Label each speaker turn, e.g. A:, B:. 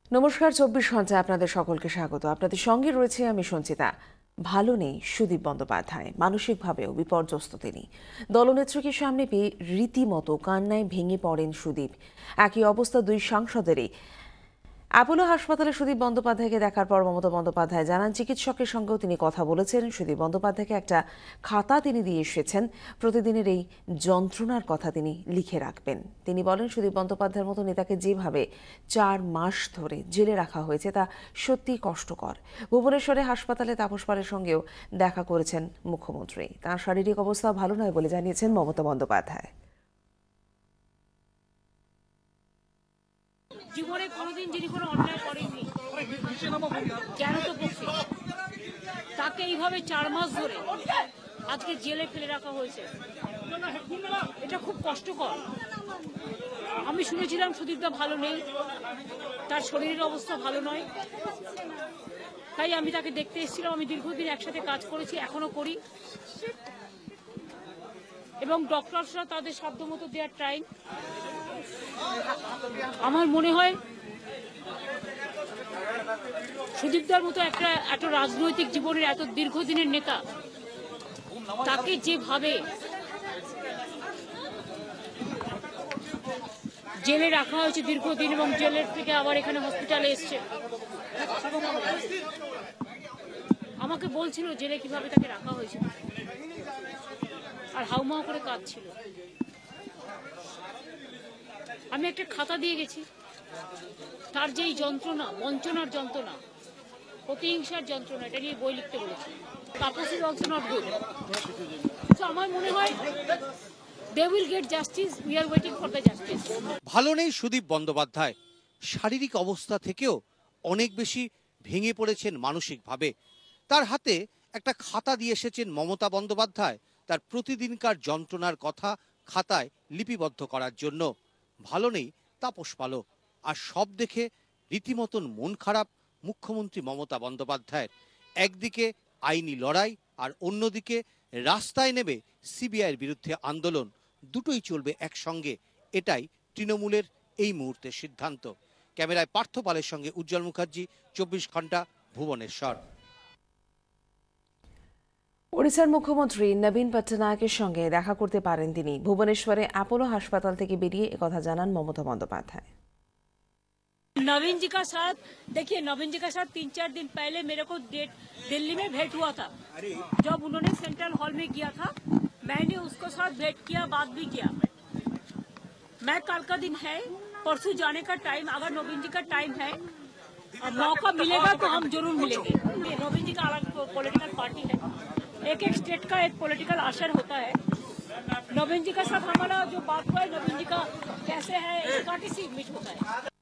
A: নমস্কার, ২৪ ঘন্টায় আপনাদের সকলকে স্বাগত। আপনাদের সঙ্গে রয়েছে আমি সঞ্চিতা। ভালো নেই সুদীপ বন্দ্যোপাধ্যায়, মানসিকভাবেও বিপর্যস্ত তিনি। দলনেত্রীকে সামনে পেয়ে রীতিমতো কান্নায় ভেঙে পড়েন সুদীপ। একই অবস্থা দুই সাংসদেরই। অ্যাপোলো হাসপাতালে সুদীপ বন্দ্যোপাধ্যায়কে দেখার পর মমতা বন্দ্যোপাধ্যায় জানান চিকিৎসকের সঙ্গেও তিনি কথা বলেছেন। সুদীপ বন্দ্যোপাধ্যায়কে একটা খাতা তিনি দিয়ে এসেছেন, প্রতিদিনের এই যন্ত্রণার কথা তিনি লিখে রাখবেন। তিনি বলেন সুদীপ বন্দ্যোপাধ্যায়ের মতো নেতাকে যেভাবে ৪ মাস ধরে জেলে রাখা হয়েছে তা সত্যি কষ্টকর। ভুবনেশ্বরে হাসপাতালে তাপস পালের সঙ্গেও দেখা করেছেন মুখ্যমন্ত্রী। তাঁর শারীরিক অবস্থা ভালো নয় বলে জানিয়েছেন মমতা বন্দ্যোপাধ্যায়।
B: জীবনে কোনোদিন যিনি কোনো অন্যায় করেননি, জ্ঞানত পক্ষে তাকে এইভাবে ৪ মাস ধরে আজকে জেলে ফেলে রাখা হয়েছে। এটা খুব কষ্টকর। আমি শুনেছিলাম সুদীপদা ভালো নেই, তার শরীরের অবস্থা ভালো নয়, তাই আমি তাকে দেখতে এসেছিলাম। আমি দীর্ঘদিন একসাথে কাজ করেছি, এখনো করি, এবং ডক্টরসরা তাদের সাধ্যমতো দেওয়ার টাইম। আমার মনে হয় সুদীপদার মতো এত রাজনৈতিক জীবনের এত দীর্ঘদিনের নেতা, তাকে যেভাবে জেলে রাখা হয়েছে দীর্ঘদিন, এবং জেলের থেকে আবার এখানে হসপিটালে এসছে। আমাকে বলছিল জেলে কিভাবে তাকে রাখা হয়েছিল, আর হাউমাউ করে কাঁদছিল। আমি একটা খাতা দিয়ে গেছি, তার যেই যন্ত্রণা, বঞ্চনার যন্ত্রণা, প্রতিহিংসার যন্ত্রণা, এটা নিয়ে বই লিখতে বলেছি। Tapas is also not good. তো আমার মনে হয় they will get justice. We are waiting for the justice.
C: ভালো নেই সুদীপ বন্দ্যোপাধ্যায়, শারীরিক অবস্থা থেকেও অনেক বেশি ভেঙে পড়েছেন মানসিকভাবে। তার হাতে একটা খাতা দিয়ে এসেছেন মমতা বন্দ্যোপাধ্যায়, তার প্রতিদিনকার যন্ত্রণার কথা খাতায় লিপিবদ্ধ করার জন্য। ভালো নেই তাপস পালও, আর সব দেখে রীতিমতন মন খারাপ মুখ্যমন্ত্রী মমতা বন্দ্যোপাধ্যায়ের। একদিকে আইনি লড়াই, আর অন্যদিকে রাস্তায় নেমে সিবিআইয়ের বিরুদ্ধে আন্দোলন, দুটোই চলবে একসঙ্গে। এটাই তৃণমূলের এই মুহূর্তের সিদ্ধান্ত। ক্যামেরায় পার্থ পালের সঙ্গে উজ্জ্বল মুখার্জি, ২৪ ঘন্টা, ভুবনেশ্বর।
A: ওড়িশার মুখ্যমন্ত্রী নবীন পট্টনায়কের সঙ্গে দেখা করতে পারেন তিনি। ভুবনেশ্বরে অ্যাপোলো হাসপাতাল থেকে বেরিয়ে একথা জানান মমতা বন্দ্যোপাধ্যায়।
B: नवीन जी का साथ, देखिए नवीन जी का साथ 3-4 दिन पहले मेरे को दिल्ली में भेंट हुआ था। जब उन्होंने सेंट्रल हॉल में किया था, मैंने उसको साथ भेंट किया, बात भी किया। मैं कल का दिन है, परसों जाने का टाइम, अगर नवीन जी का टाइम है, मौका मिलेगा तो हम जरूर मिलेंगे। नवीन जी का अलग पॉलिटिकल पार्टी है, एक एक स्टेट का एक पॉलिटिकल असर होता है। नवीन जी का साथ हमारा जो बात हुआ है, नवीन जी का कैसे है, पार्टी से मीट होता है।